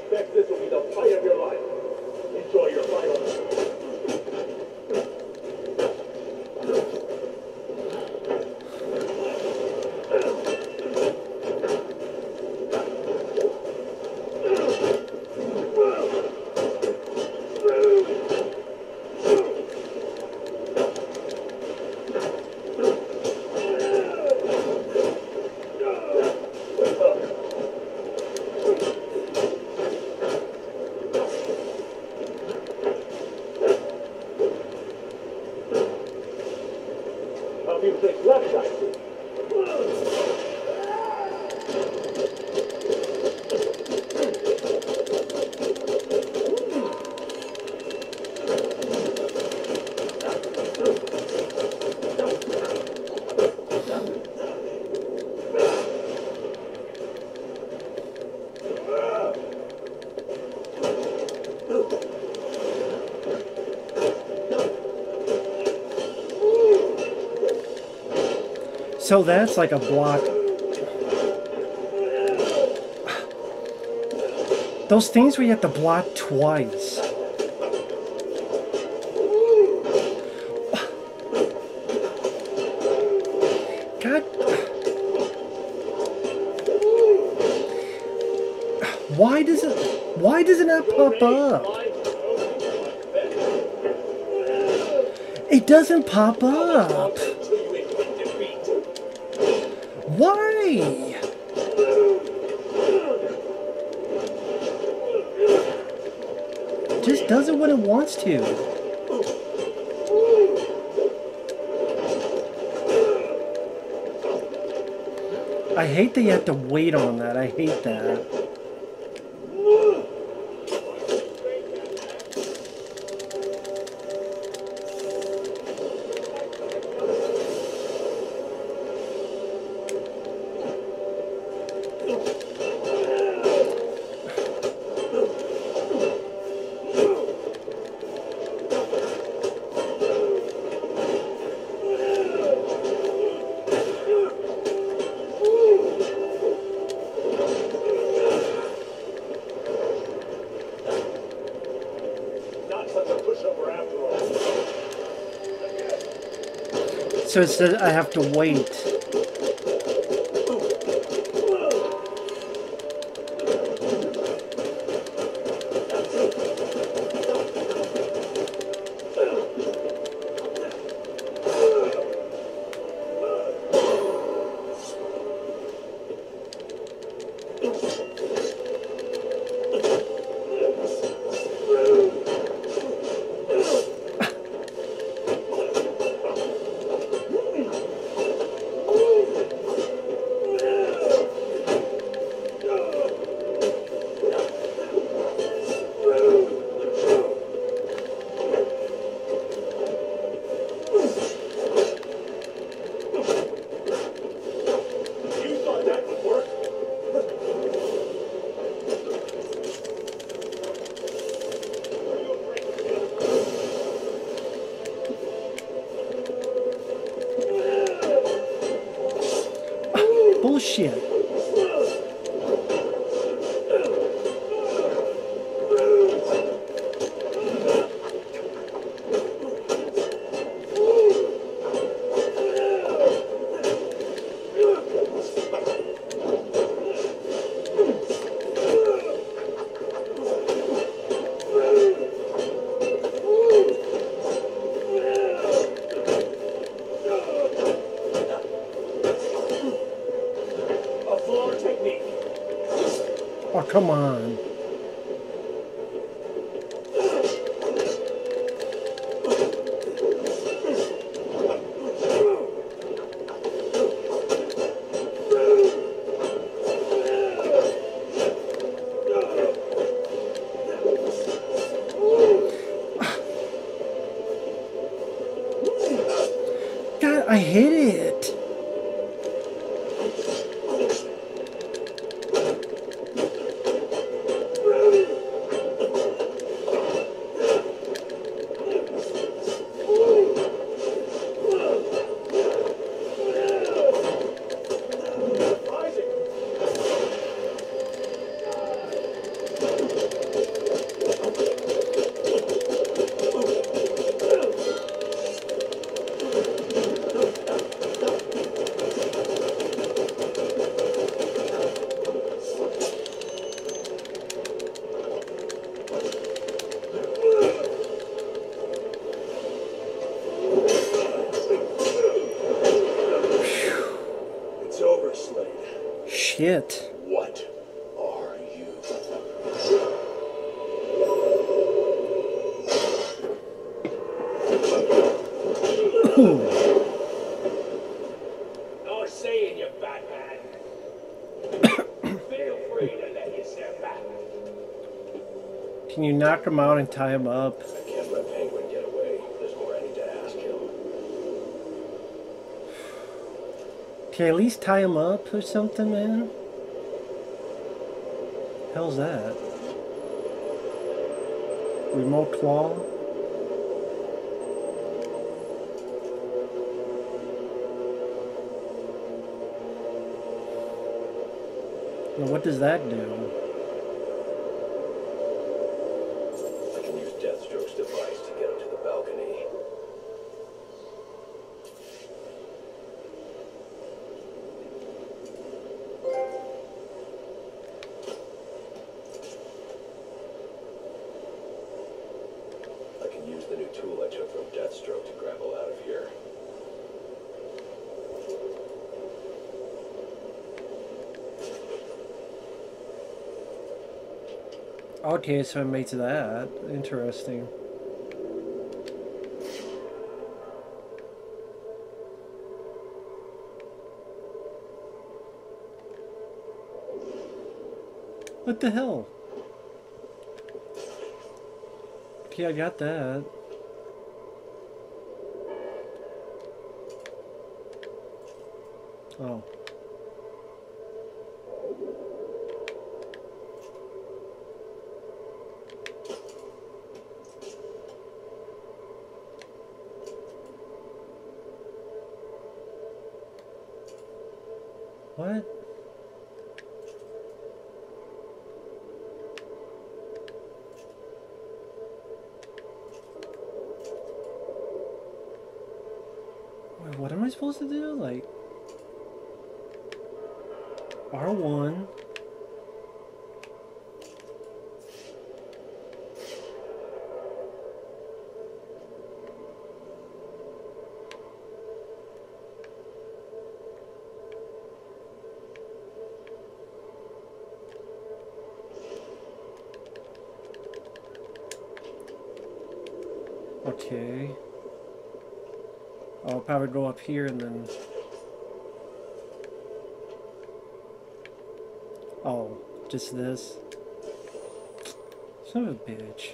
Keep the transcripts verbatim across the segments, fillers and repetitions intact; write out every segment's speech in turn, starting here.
expect this will be the fight of your life. Enjoy your final. So that's like a block. Those things where you have to block twice. God. Why does it, why does it not pop up? It doesn't pop up. Why? Just does it when it wants to. I hate that you have to wait on that. I hate that. So it says I have to wait. Bullshit. Oh, come on. God, I hate it. for a slate. Shit. What are you? No saying you, Batman. Feel free to let yourself back. Can you knock him out and tie him up? I can't let Penguin get away. There's more I need to ask him. Can you at least tie him up or something, man? Hell's that? Remote claw? Now what does that do? I can use Deathstroke's device to get up to the balcony. I can use the new tool I took from Deathstroke to grapple out of here. Okay, so it makes that interesting. What the hell? Okay, I got that. Oh. What? Wait, what am I supposed to do? Like R one. Okay. I'll probably go up here and then... Oh, just this? Son of a bitch.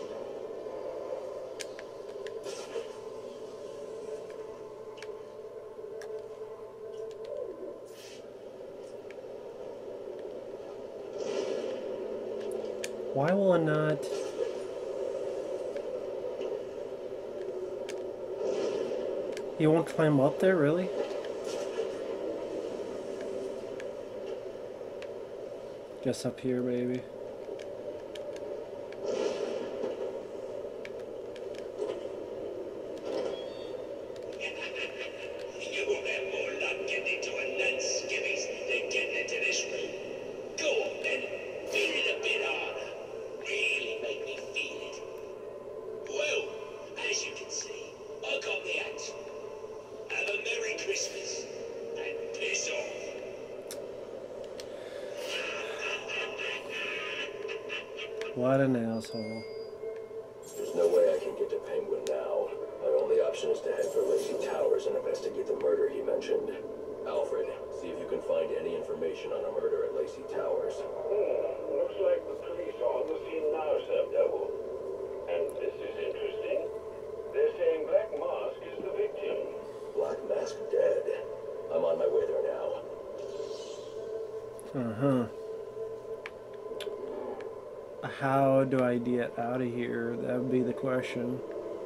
Why will I not... You won't climb up there, really? Just up here, baby. What an asshole. There's no way I can get to Penguin now. My only option is to head for Lacey Towers and investigate the murder he mentioned. Alfred, see if you can find any information on a murder at Lacey Towers. Hmm, looks like the police are on the scene now, Sir Double. And this is interesting. They're saying Black Mask is the victim. Black Mask dead. I'm on my way there now. Uh-huh. How do I get out of here? That would be the question.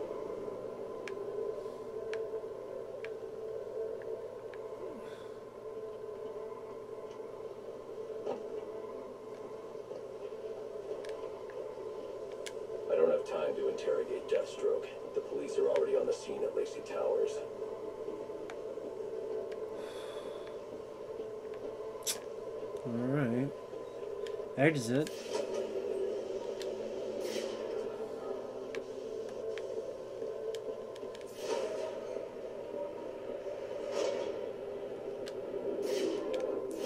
I don't have time to interrogate Deathstroke. The police are already on the scene at Lacey Towers. Alright. Exit.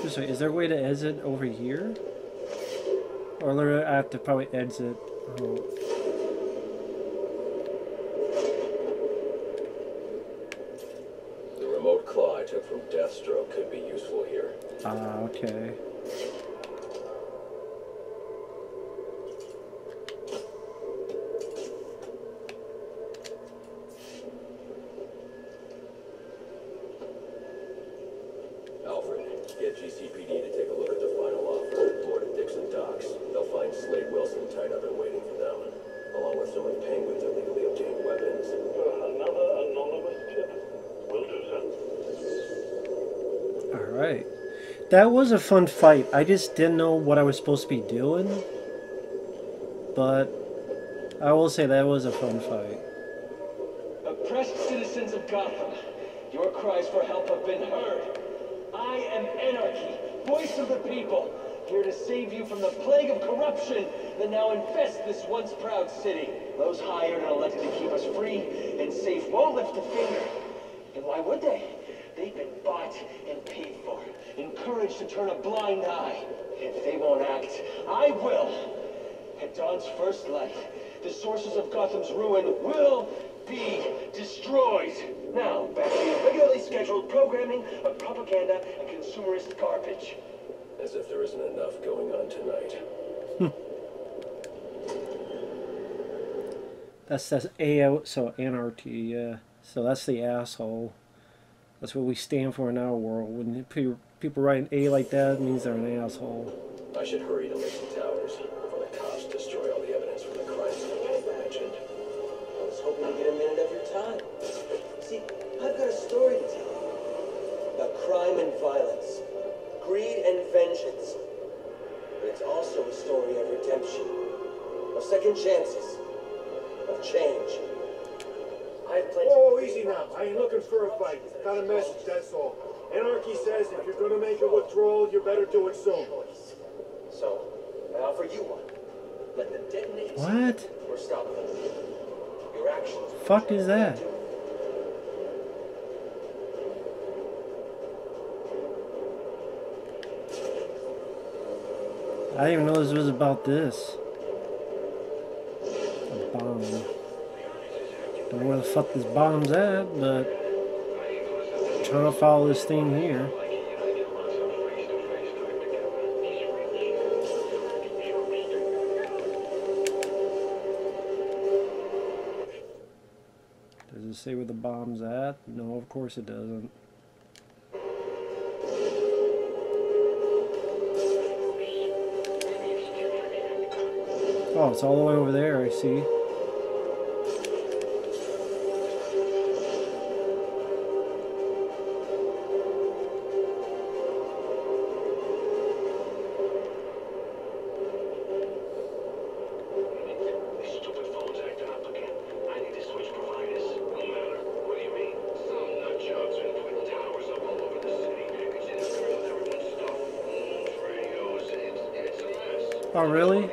Just wait, is there a way to exit over here? Or literally I have to probably exit. Oh. The remote claw I took from Deathstroke could be useful here. Ah, okay. Alfred, get G C P D to take a look at the final offer. More to Dixon Docks. They'll find Slade Wilson tied up and waiting for them, along with some of Penguin's illegally obtained weapons. Another anonymous tip. Will do, sir. Alright. That was a fun fight. I just didn't know what I was supposed to be doing. But I will say that was a fun fight. Oppressed citizens of Gotham, your cries for help have been heard. I am Anarchy, voice of the people, here to save you from the plague of corruption that now infests this once proud city. Those hired and elected to keep us free and safe won't lift a finger. And why would they? They've been bought and paid for, encouraged to turn a blind eye. If they won't act, I will. At dawn's first light, the sources of Gotham's ruin will be destroyed. Now, back to your regularly scheduled programming of propaganda and consumerist garbage. As if there isn't enough going on tonight. That's that's A O, so anarchy, yeah. So that's the asshole. That's what we stand for in our world. When people people write an A like that, it means they're an asshole. I should hurry to Lacey Towers before the cops destroy all the evidence from the crime scene Penguin mentioned. I was hoping to get a minute of your time. See, I've got a story to tell you. About crime and violence. Greed and vengeance. But it's also a story of redemption. Of second chances. Of change. I've plenty. Whoa, easy now. I ain't looking for a fight. Got a message, that's all. Anarchy says if you're gonna make a withdrawal, you better do it soon. So, I offer you one. Let them detonate. What? Or stop them. Your actions. Fuck is that? I didn't even know this was about this. A bomb. Don't know where the fuck this bomb's at, but I'm trying to follow this thing here. Does it say where the bomb's at? No, of course it doesn't. Oh, it's all the way over there, I see. Oh, really?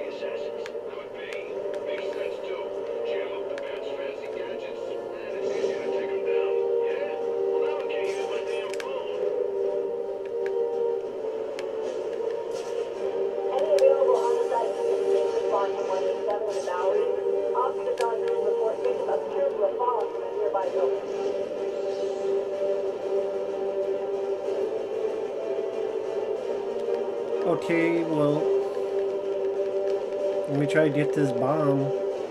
Okay, well, let me try to get this bomb.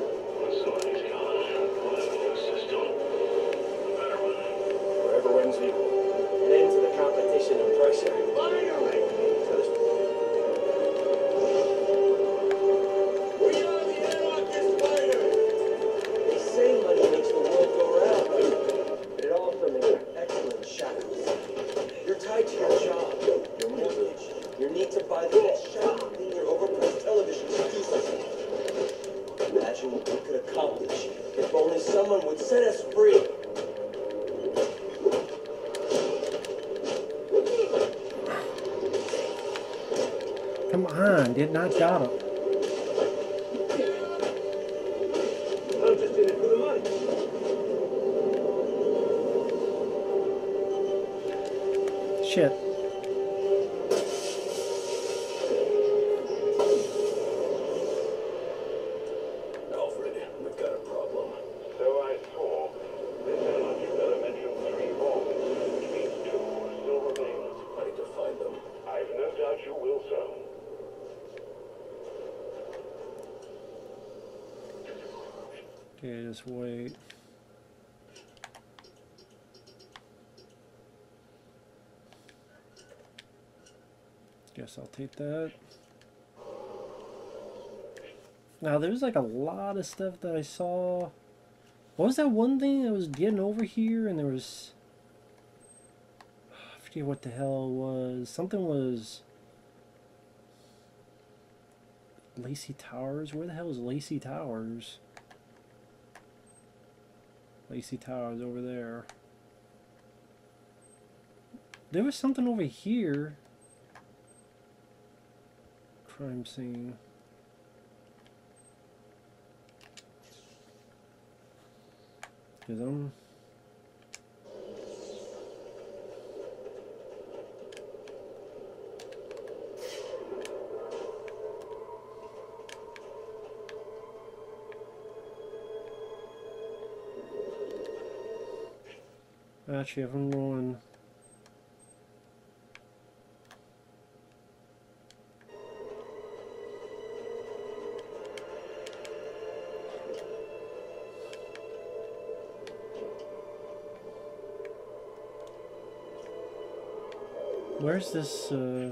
Whoever wins equal. An end to the competition and pressure. Finally! We are the anarchist fighters! They say money makes the world go round. But it all from an excellent shadows. You're tied to your job, your mortgage, your need to buy the next shiny thing your overpriced television produces. Imagine what we could accomplish if only someone would set us free. Come on, did not got him. I'm just in it for the money. Shit. also. Okay, just wait. Guess I'll take that. Now, there's like a lot of stuff that I saw. What was that one thing that was getting over here? And there was... I forget what the hell it was. Something was... Lacey Towers? Where the hell is Lacey Towers? Lacey Towers over there. There was something over here. Crime scene. Cause I'm... Actually, if I'm going... Where's this, uh...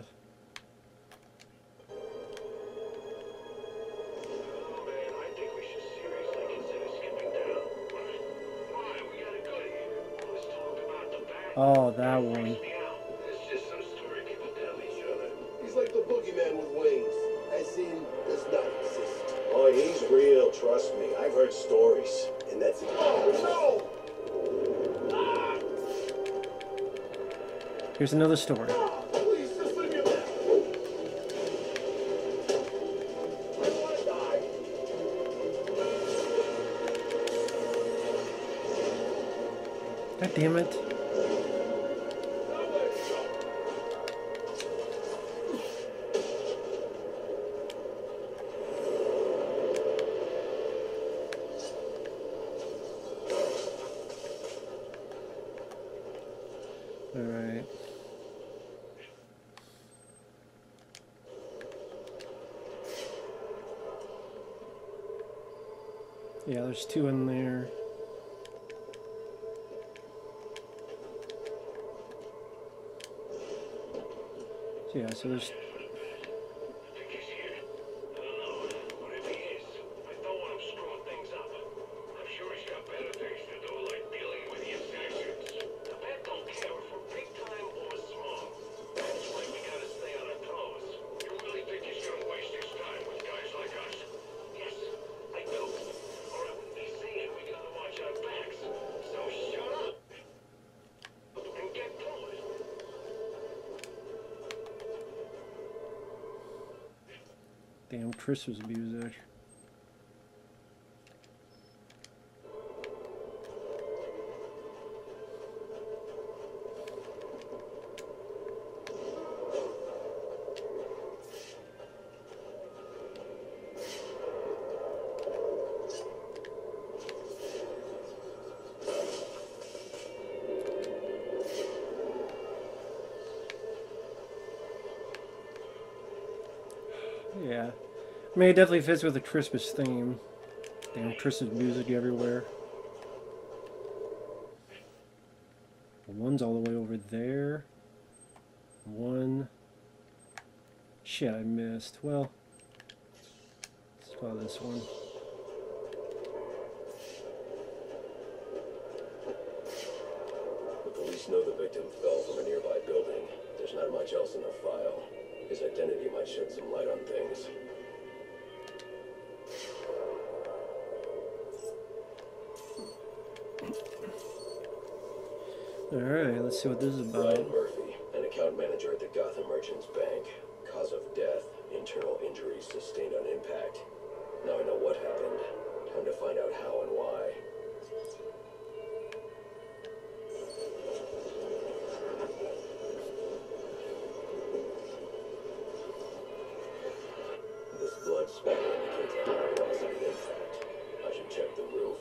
Oh, that one. It's just some story people tell each other. He's like the boogeyman with wings. As in, does not exist. Oh, he's real, trust me. I've heard stories. And that's it. Oh, no! Ah! Here's another story. Please, just leave me alone. I want to die. God damn it. Alright. Yeah, there's two in there. So yeah, so there's... Damn Christmas music. Yeah. I mean, it definitely fits with the Christmas theme. Damn Christmas music everywhere. One's all the way over there. One. Shit, I missed. Well, let's try this one. The police know the victim fell from a nearby building. There's not much else in the file. His identity might shed some light on things. Alright, let's see what this is about. Ryan Murphy, an account manager at the Gotham Merchants Bank. Cause of death, internal injuries sustained on impact. Now I know what happened. Time to find out how and why. This blood spatter indicates a high velocity impact. I should check the roof.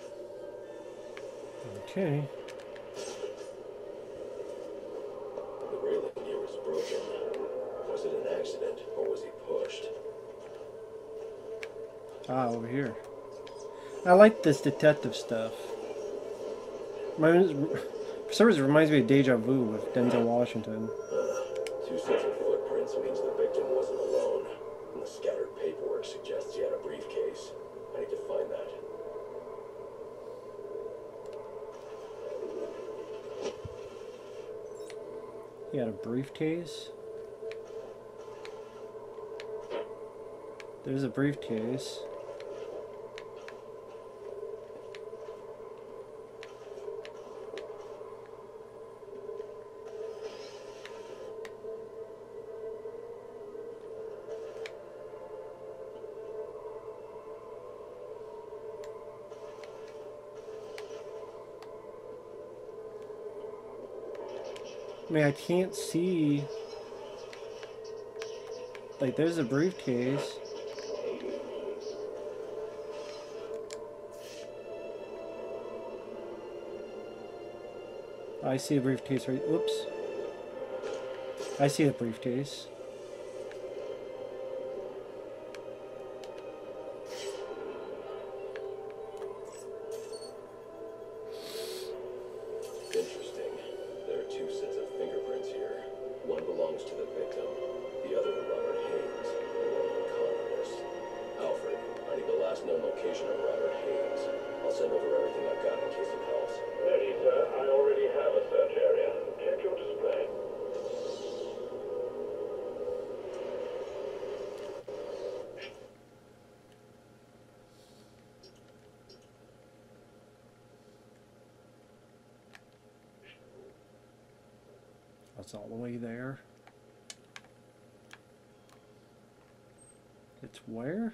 Okay. The broken. Was it an accident, or was he pushed? Ah, over here. I like this detective stuff. Reminds, for some reason, it reminds me of Deja Vu with Denzel Washington. Uh, two sets of footprints means the victim wasn't alone. And the scattered paperwork suggests he had a briefcase. I need to find that. He had a briefcase. There's a briefcase. I mean, I can't see. Like, there's a briefcase. I see a briefcase right. Oops. I see a briefcase. Interesting. There are two sets of fingerprints here. One belongs to the victim, the other to Robert Haynes, and one to the con artist. Alfred, I need the last known location of Robert Haynes. I'll send over everything I've got in case it helps. Ready, sir. I already have a search area. Check your display. That's all the way there. It's where?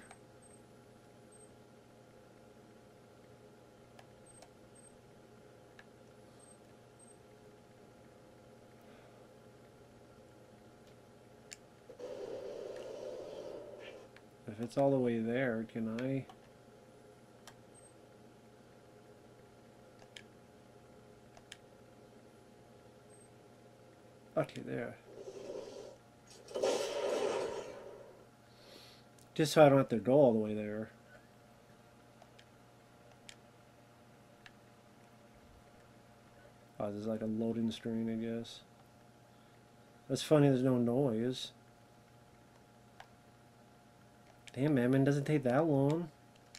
If it's all the way there, can I? Okay, there. Just so I don't have to go all the way there. Oh, there's like a loading screen, I guess. That's funny, there's no noise. Damn, man, it doesn't take that long.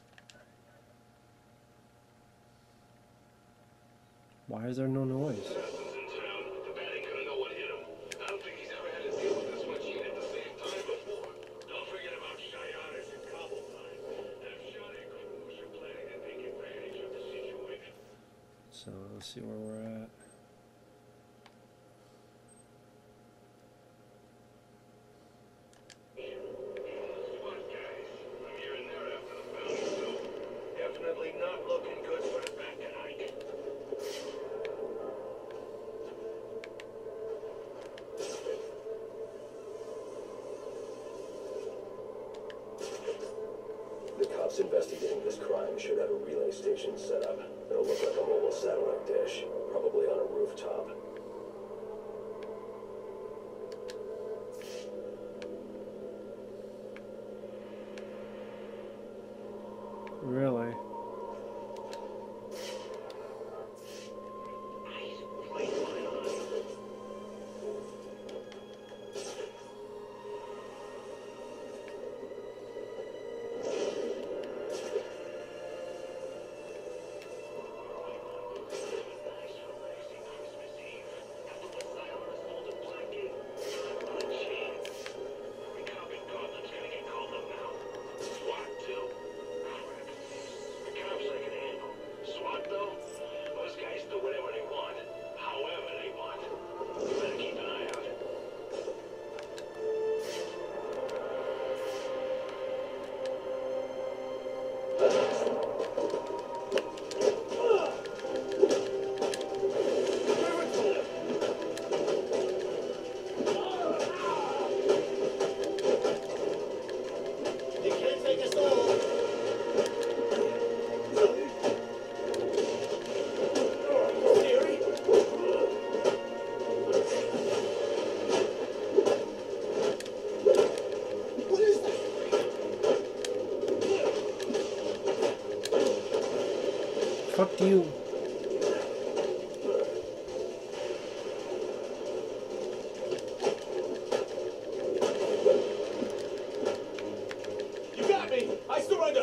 Why is there no noise? So let's see where we're at. Definitely not looking good for the back tonight. The cops investigating this crime should have a relay station set up. It'll look like a mobile satellite dish, probably on a rooftop. Really? talk to you. You got me! I surrender!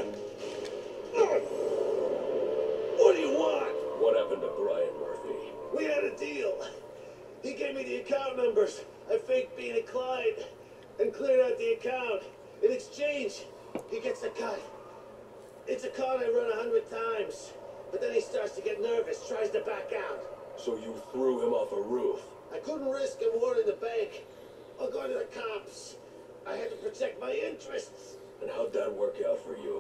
What do you want? What happened to Brian Murphy? We had a deal. He gave me the account numbers. I faked being a client and cleared out the account. In exchange, he gets a cut. It's a con I run a hundred times. But then he starts to get nervous, tries to back out. So you threw him off a roof? I couldn't risk him warning the bank or going to the cops. I had to protect my interests. And how'd that work out for you?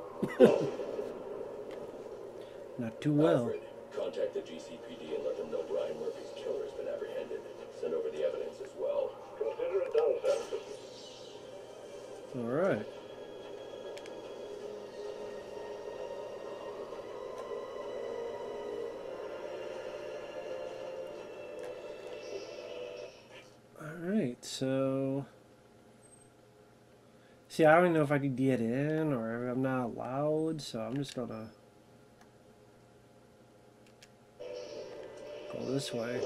Not too well. Alfred, contact the G C P D and let them know Brian Murphy's killer has been apprehended. Send over the evidence as well. Consider it done, sir. All right. Alright, so... See, I don't even know if I can get in or if I'm not allowed, so I'm just gonna... go this way.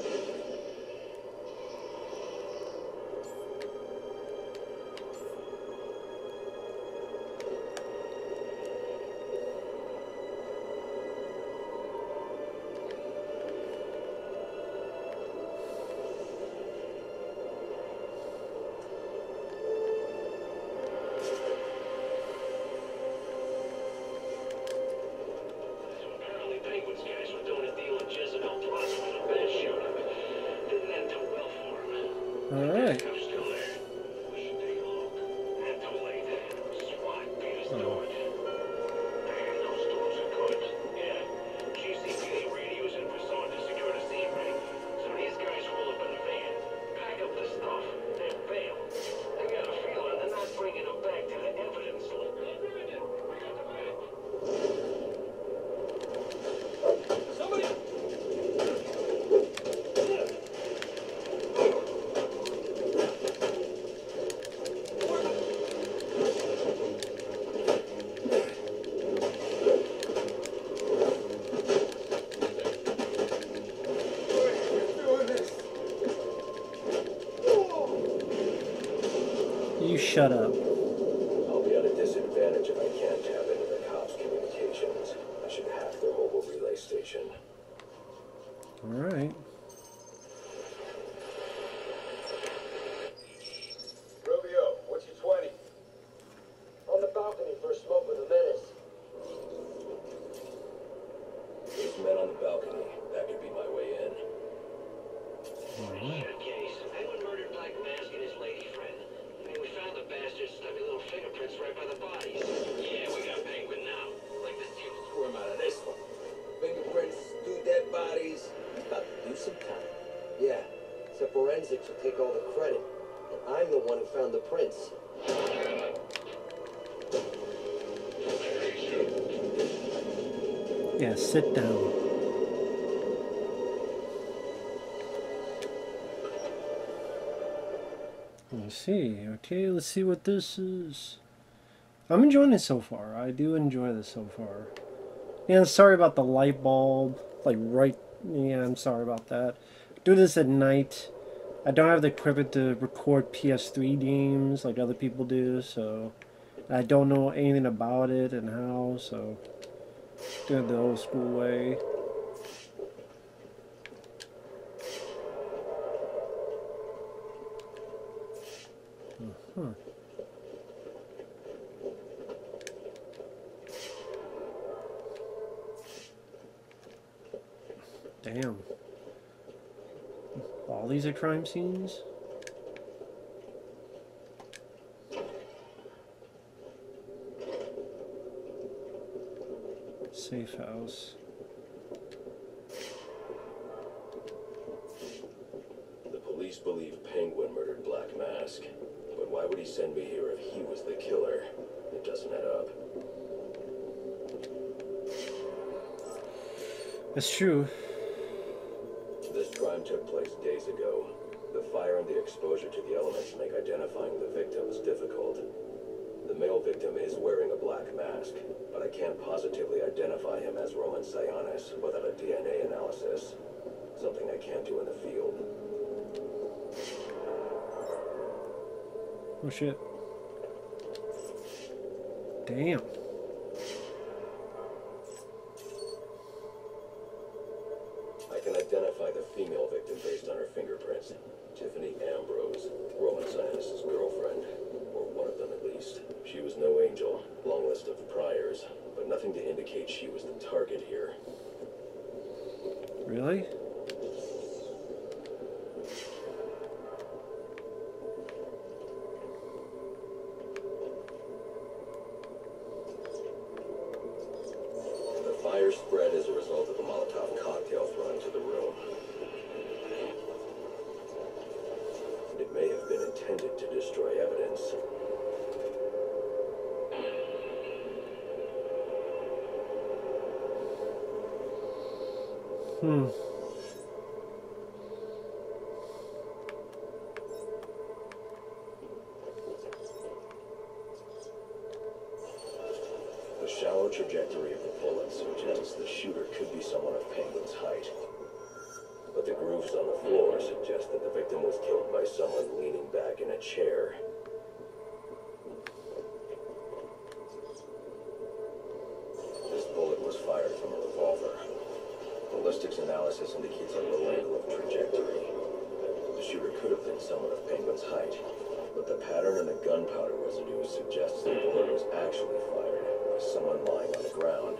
Alright. You shut up. I'll be at a disadvantage if I can't tap into the cops' communications. I should hack their mobile relay station. Alright. Rubio, what's your twenty? On the balcony for a smoke with a menace. There's men on the balcony. That could be my way in. Alright. Case. Penguin murdered Black Mask and his lady friend. I mean, we found the bastards' stubby little fingerprints right by the bodies. Yeah, we got Penguin now. Like this deal. Squirm out of this one. Fingerprints, two dead bodies. About to do some time. Yeah, so forensics will take all the credit. And I'm the one who found the prints. Yeah, sit down. Let's see. Okay, let's see what this is. I'm enjoying it so far. I do enjoy this so far. Yeah, sorry about the light bulb. Like, right... Yeah, I'm sorry about that. Do this at night. I don't have the equipment to record P S three games like other people do, so... I don't know anything about it and how, so... Doing it the old school way. Huh. Damn. All these are crime scenes? Safe house. The police believe Penguin murdered Black Mask. But why would he send me here if he was the killer? It doesn't add up. That's true. This crime took place days ago. The fire and the exposure to the elements make identifying the victims difficult. The male victim is wearing a black mask, but I can't positively identify him as Roman Sionis without a D N A analysis. Something I can't do in the field. Oh shit. Damn. I can identify the female victim based on her fingerprints. Tiffany Ambrose, Roman Sionis' girlfriend, or one of them at least. She was no angel, long list of priors, but nothing to indicate she was the target here. Really? The fire spread as a result of a Molotov cocktail thrown into the room. It may have been intended to destroy evidence. Hmm. The shallow trajectory of the bullet suggests the shooter could be someone of Penguin's height. But the grooves on the floor suggest that the victim was killed by someone leaning back in a chair. This bullet was fired from a revolver. Ballistics analysis indicates a low angle of trajectory. The shooter could have been someone of Penguin's height, but the pattern in the gunpowder residue suggests the bullet was actually fired by someone lying on the ground.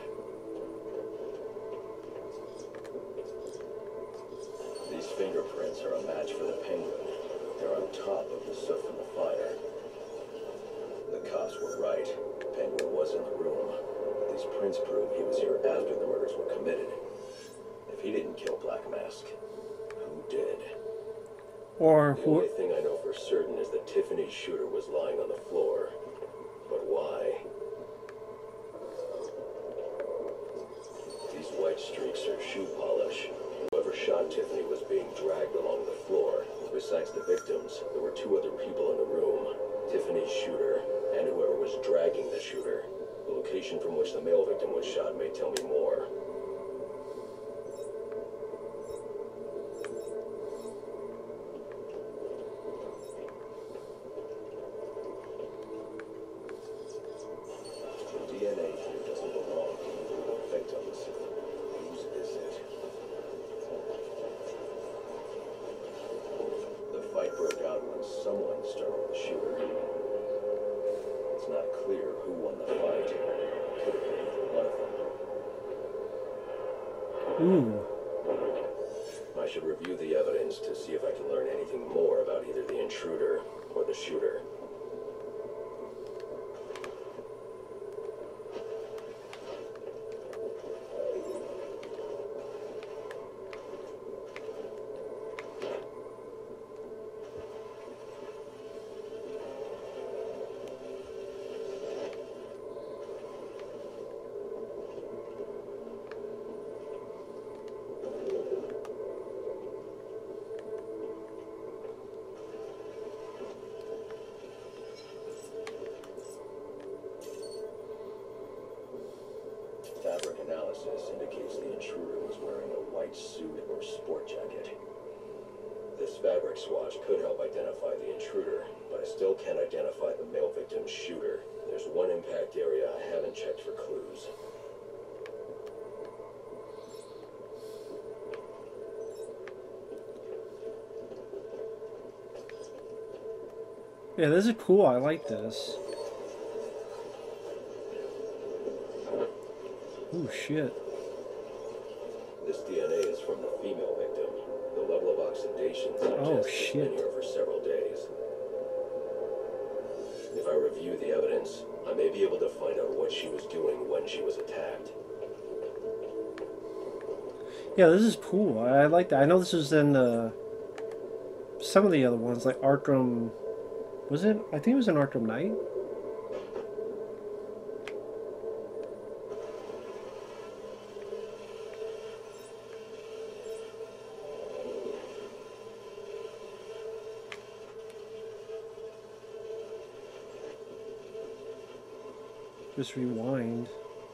These fingerprints are a match for the Penguin. They're on top of the soot from the fire. The cops were right. Penguin was in the room. But these prints prove he was here after the murders were committed. If he didn't kill Black Mask, who did? Or The who? only thing I know for certain is that Tiffany's shooter was lying on the floor. But why? These white streaks are shoe polish. Whoever shot Tiffany was being dragged along the floor. Besides the victims, there were two other people in the room. Tiffany's shooter, and whoever was dragging the shooter. The location from which the male victim was shot may tell me more. The D N A here doesn't belong to either of the victims. Whose is it? The fight broke out when someone startled the shooter. It's not clear who won the fight. Could have been either one of them. Ooh. I should review the evidence to see if I can learn anything more about either the intruder or the shooter. Fabric analysis indicates the intruder was wearing a white suit or sport jacket. This fabric swatch could help identify the intruder, but I still can't identify the male victim's shooter. There's one impact area I haven't checked for clues. Yeah, this is cool. I like this. Oh shit. This D N A is from the female victim. The level of oxidation suggests Oh, it's shit. been here for several days. If I review the evidence, I may be able to find out what she was doing when she was attacked. Yeah, this is cool. I, I like that. I know this is in uh, some of the other ones, like Arkham. Was it? I think it was in Arkham Knight. Just rewind.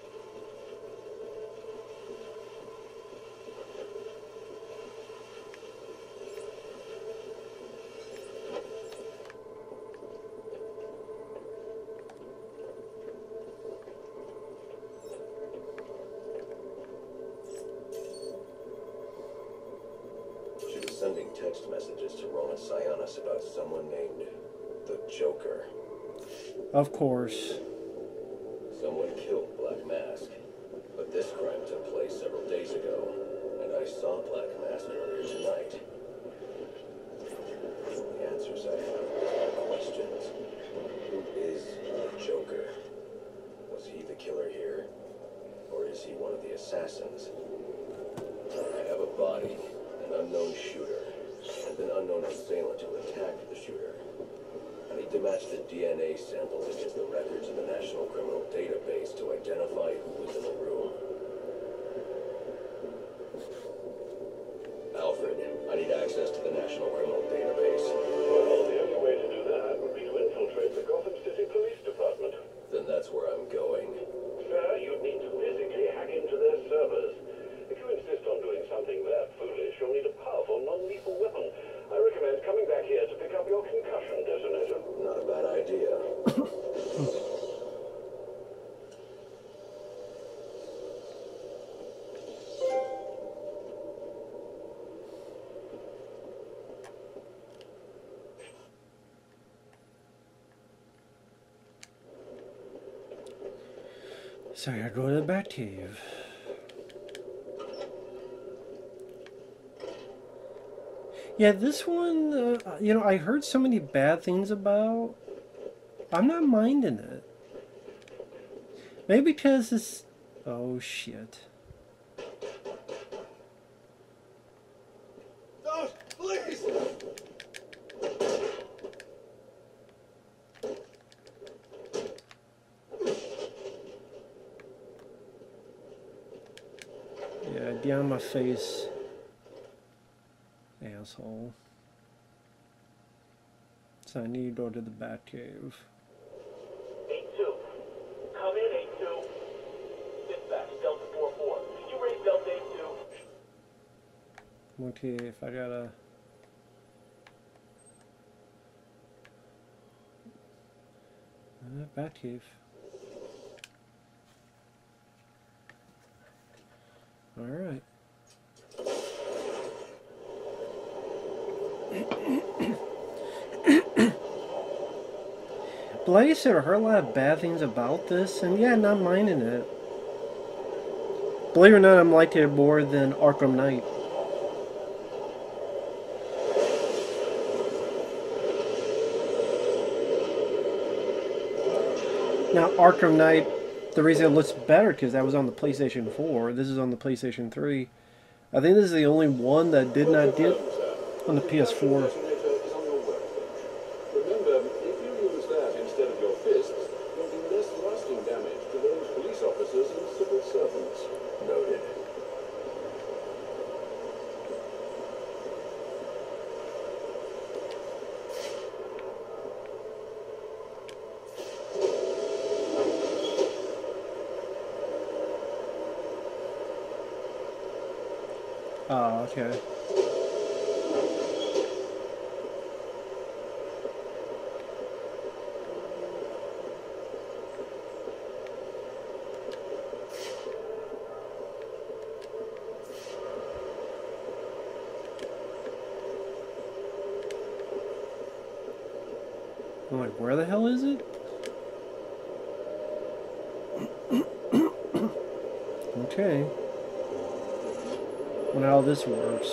She was sending text messages to Roman Sionis about someone named the Joker. Of course. Someone killed Black Mask, but this crime took place several days ago, and I saw Black Mask earlier tonight. The answers I have are questions. Who is the Joker? Was he the killer here? Or is he one of the assassins? I have a body, an unknown shooter, and an unknown assailant who attacked the shooter. I need to match the D N A sample against the records in the National Criminal Database to identify who was in the room. Alfred, I need access to the National Criminal Database. Well, the only way to do that would be to infiltrate the Gotham City Police Department. Then that's where I'm going. Sir, you'd need to physically hack into their servers. If you insist on doing something that foolish, you'll need a powerful, non-lethal weapon. I recommend coming back here to pick up your concussion detonator. Not a bad idea. So I gotta go to the Batcave. Yeah, this one, uh, you know, I heard so many bad things about. I'm not minding it. Maybe because it's... Oh, shit. Don't, please! Yeah, down my face. Asshole. So I need to go to the Batcave. eight two. Come in, eight two. Dispatch, Delta four four. Can you raise Delta eight two? Okay, if I gotta... Uh, Batcave. Alright. But like I said, I heard a lot of bad things about this, and yeah, not minding it. Believe it or not, I'm liking it more than Arkham Knight. Now, Arkham Knight, the reason it looks better because that was on the PlayStation four. This is on the PlayStation three. I think this is the only one that did not get on the P S four. Remember, if you use that instead of your fists, you'll do less lasting damage to those police officers and civil servants. Noted. Oh, okay. I'm like, where the hell is it? Okay. Wonder how this works.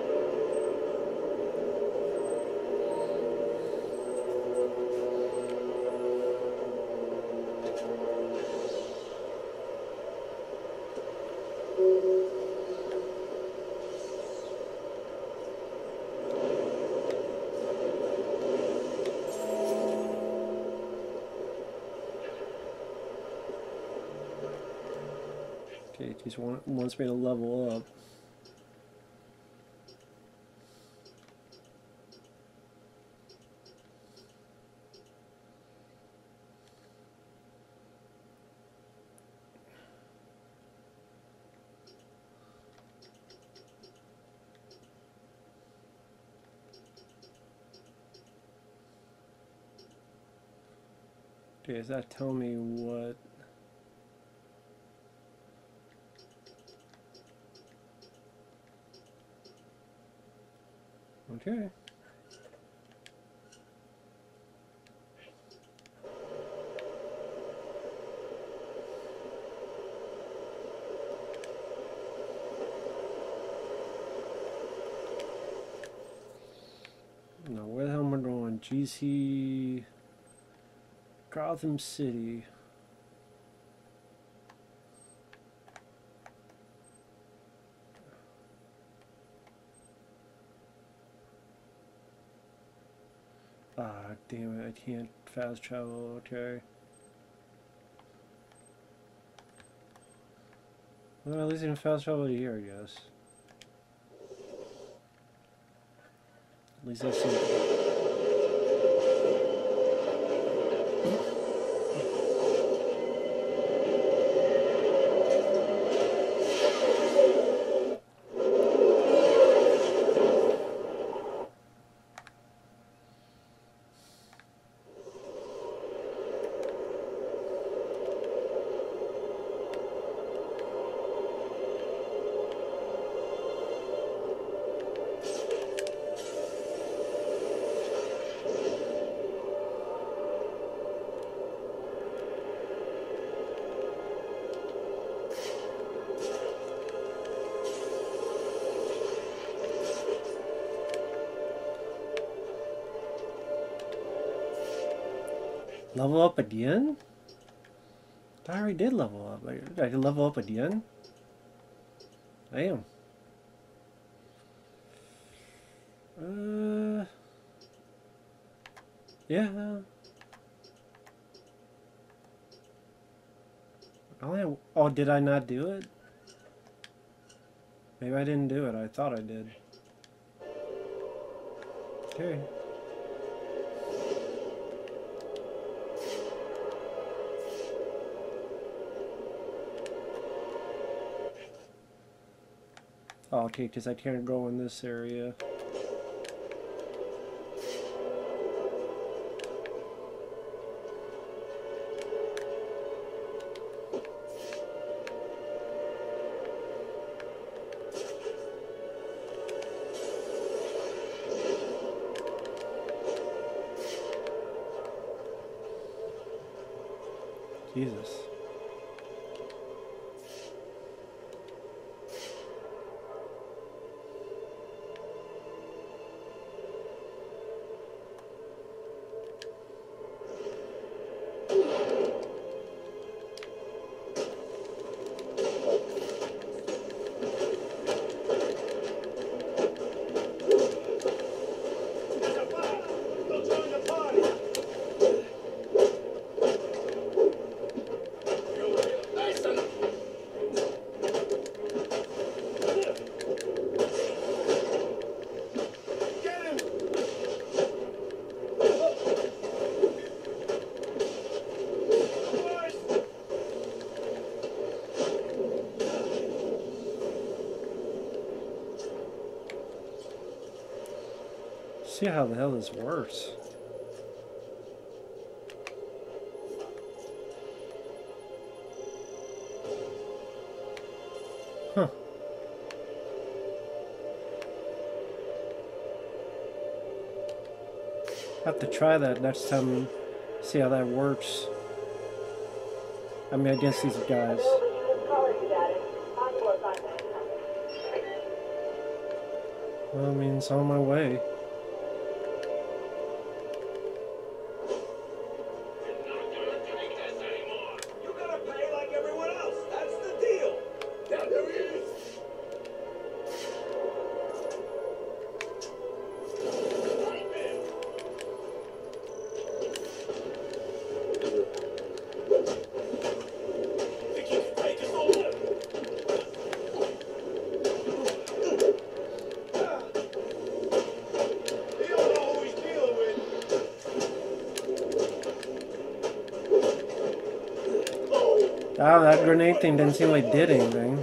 Okay, he just want, wants me to level up. Okay, does that tell me what? Okay. Now, where the hell am I going? G C Gotham City. Ah, damn it, I can't fast travel, okay. Well, at least I can fast travel to here, I guess. At least that's something. Level up again? I already did level up. I, I did level up again? Damn. Uh. Yeah. I only have, oh, did I not do it? Maybe I didn't do it. I thought I did. Okay. Oh, okay, because I can't go in this area. Jesus. See how the hell this works. Huh. Have to try that next time, see how that works. I mean, against these guys. Well, I mean, it's on my way. Oh, that grenade thing didn't seem like it did anything.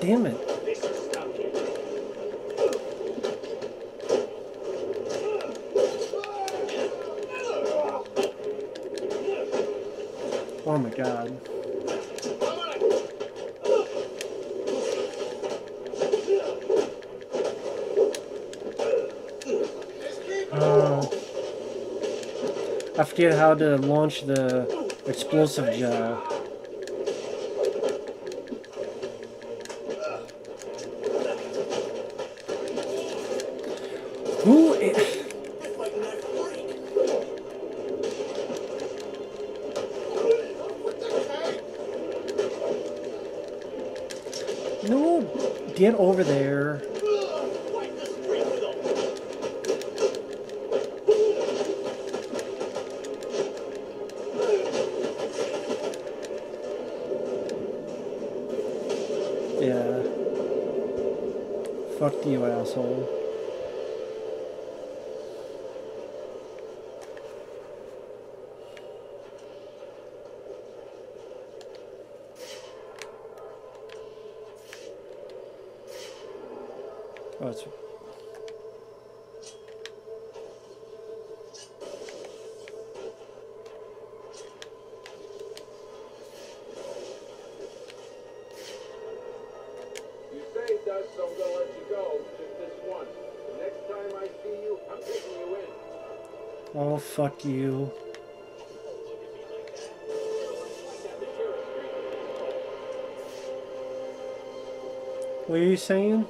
damn it. Oh my god. Uh, I forget how to launch the explosive gel. Who is... No, get over there. Yeah. Fuck you, asshole. Oh, it's... You saved us, so I'm gonna let you go. Just this once. The next time I see you, I'm taking you in. Oh, fuck you. What are you saying?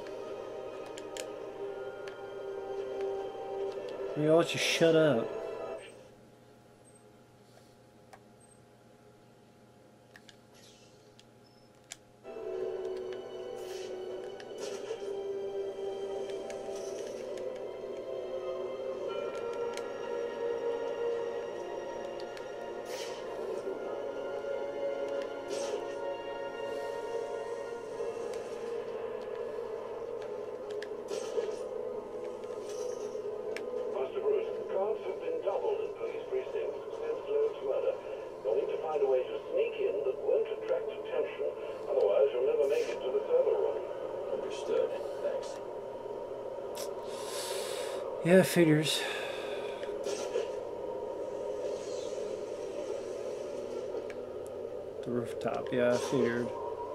We all just shut up. Yeah, figures. The rooftop, yeah, I figured.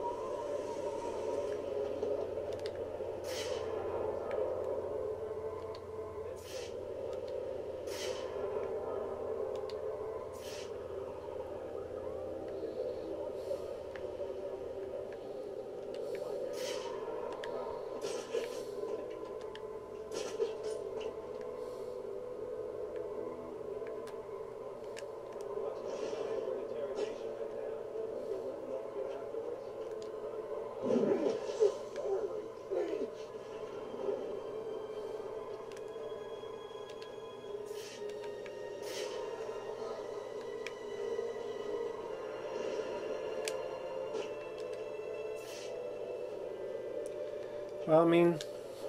Well, I mean,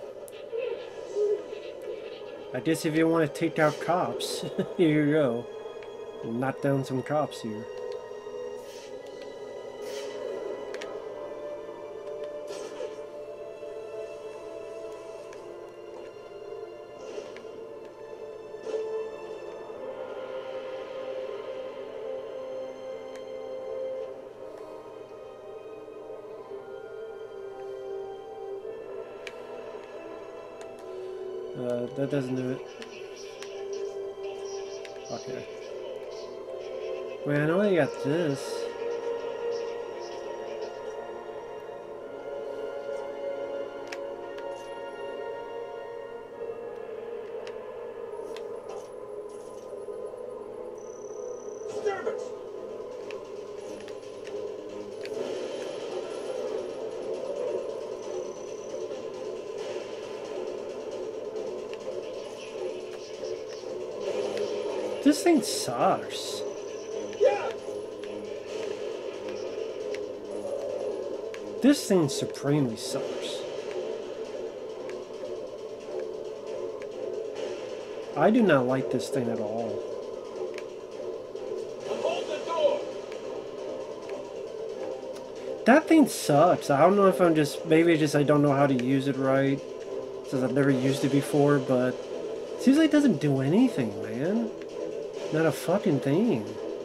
I guess if you want to take out cops, here you go. Knock down some cops here. Uh, that doesn't do it. Okay. Wait, I know I got this. This thing sucks. Yeah. This thing supremely sucks. I do not like this thing at all. Hold the door. That thing sucks. I don't know if I'm just, maybe just I don't know how to use it right, since I've never used it before, but it seems like it doesn't do anything, man. Not a fucking thing.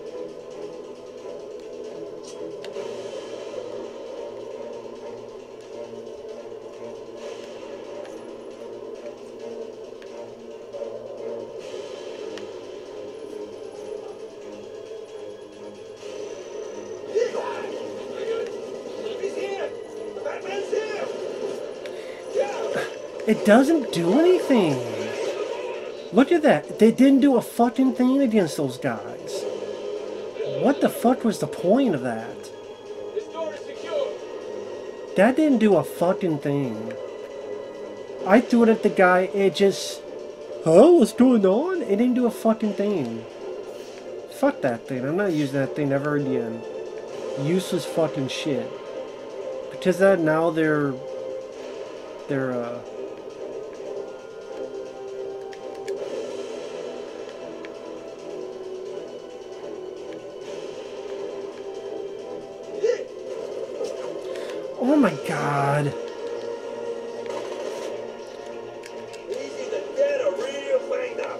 It doesn't do anything. Look at that. They didn't do a fucking thing against those guys. What the fuck was the point of that? This door is secure. That didn't do a fucking thing. I threw it at the guy. It just... Huh? What's going on? It didn't do a fucking thing. Fuck that thing. I'm not using that thing ever again. Useless fucking shit. Because that now they're... They're, uh... Oh my god. Easy, the dead are real banged up.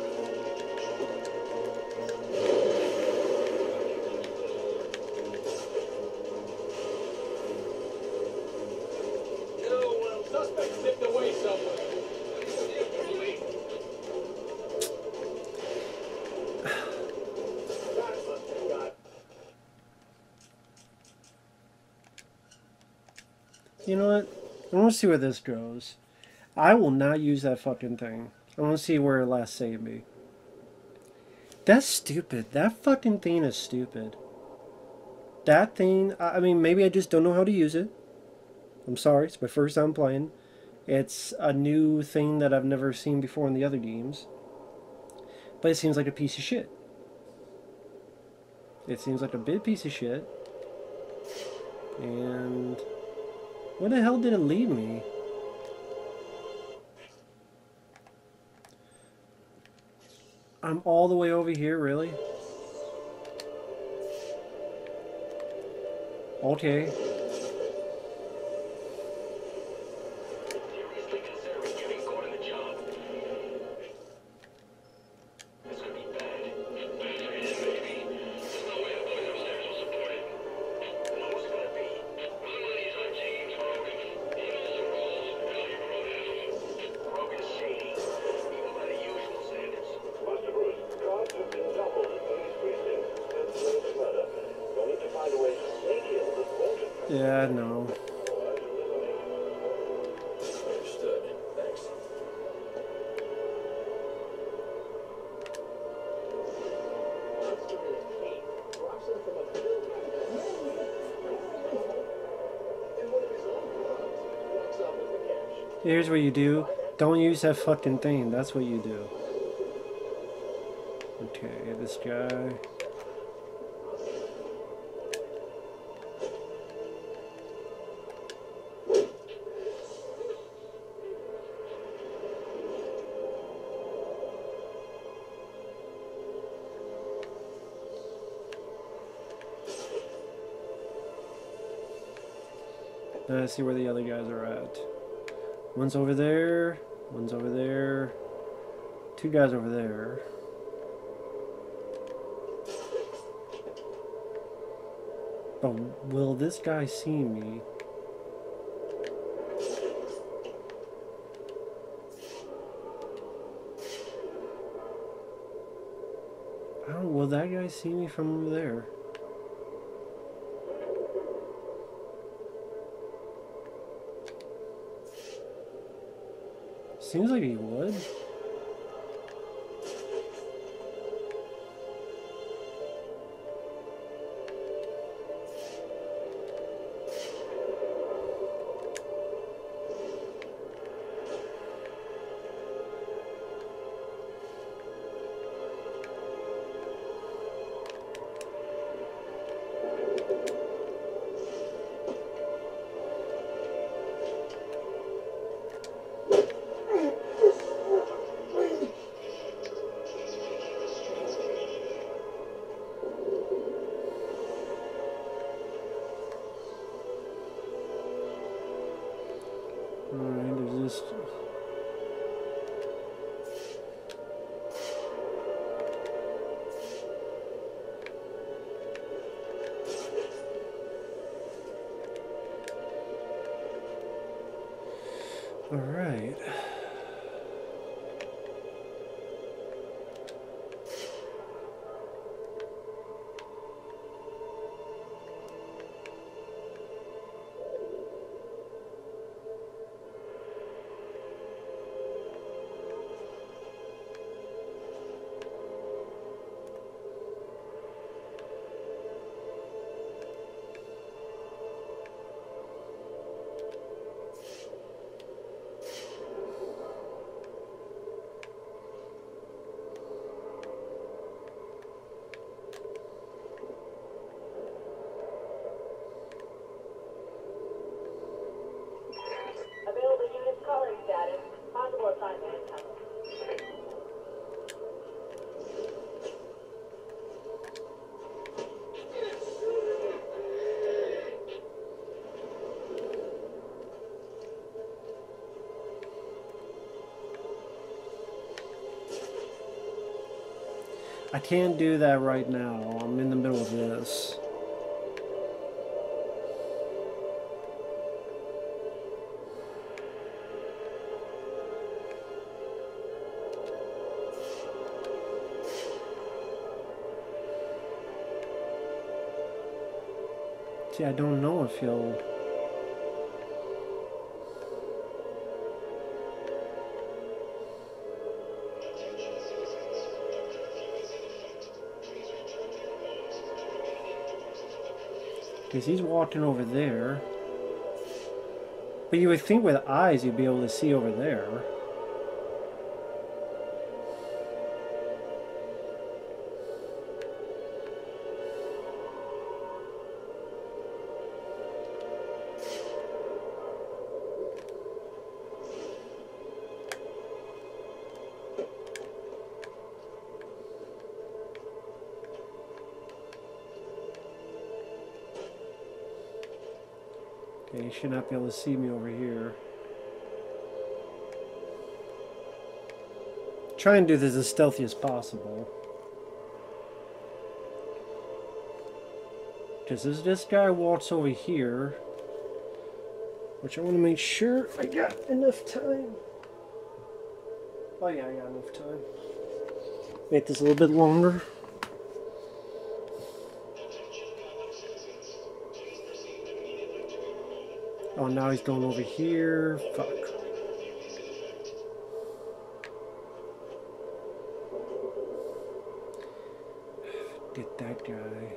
No, well, suspect zipped away somewhere. That must have got. You know what? I want to see where this goes. I will not use that fucking thing. I want to see where it last saved me. That's stupid. That fucking thing is stupid. That thing, I I mean, maybe I just don't know how to use it. I'm sorry, it's my first time playing. It's a new thing that I've never seen before in the other games. But it seems like a piece of shit. It seems like a big piece of shit. And... where the hell did it lead me? I'm all the way over here, really? Okay. Seriously considering getting caught in the job. This could be bad. Bad for him, maybe. There's no way the boys upstairs will support it. I know what's gonna be. Another one of these on teams, Rogan. He knows the rules. Hell, you wrote half of them. Rogan's shady, even by the usual standards. Master Bruce, guards have been doubled at police precinct since Blake's murder. You'll need to find a way to sneak in that won't affect Yeah, no. Understood. Thanks. Drops him from a building. In one of his own clubs, walks off with the cash. Here's what you do. Don't use that fucking thing. That's what you do. Okay, this guy. Let's see where the other guys are at. One's over there. One's over there. Two guys over there. But will this guy see me? I don't. Will that guy see me from over there? Seems like he would. All right. Available units calling status. Possible assignment incoming. I can't do that right now. I'm in the middle of this. See, I don't know if he'll... Because he's walking over there. But you would think with eyes you'd be able to see over there. Okay, you should not be able to see me over here. Try and do this as stealthy as possible. Because as this guy walks over here, which I want to make sure I got enough time. Oh yeah, I got enough time. Make this a little bit longer. Oh, now he's going over here. Fuck. Get that guy.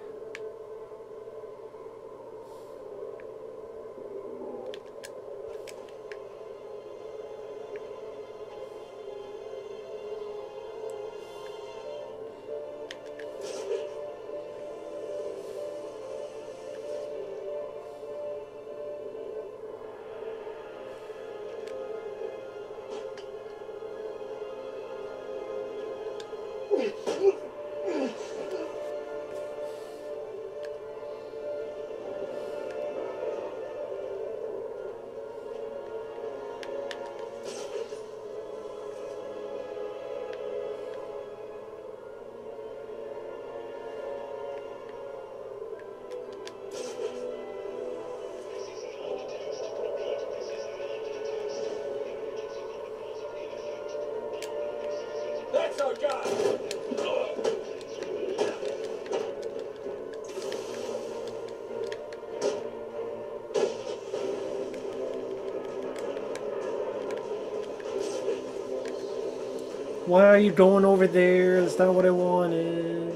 That's our guy! Why are you going over there? That's not what I wanted.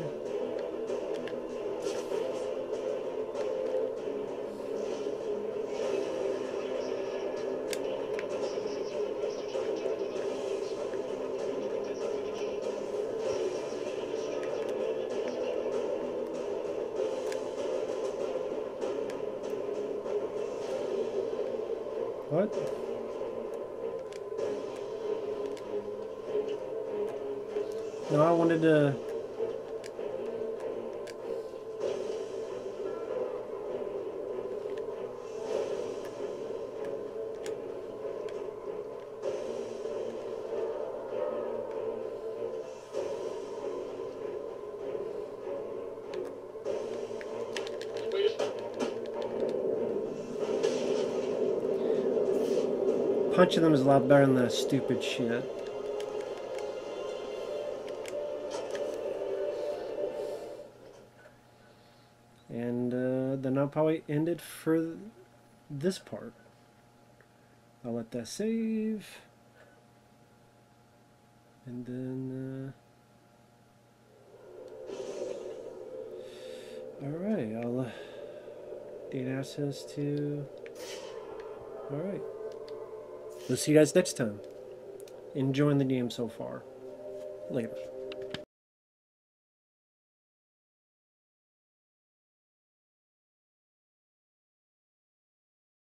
What? No, I wanted to... punching them is a lot better than that stupid shit. And uh, then I'll probably end it for this part. I'll let that save. And then... Uh, Alright, I'll... Uh, data access to... Alright. We'll see you guys next time. Enjoying the game so far. Later.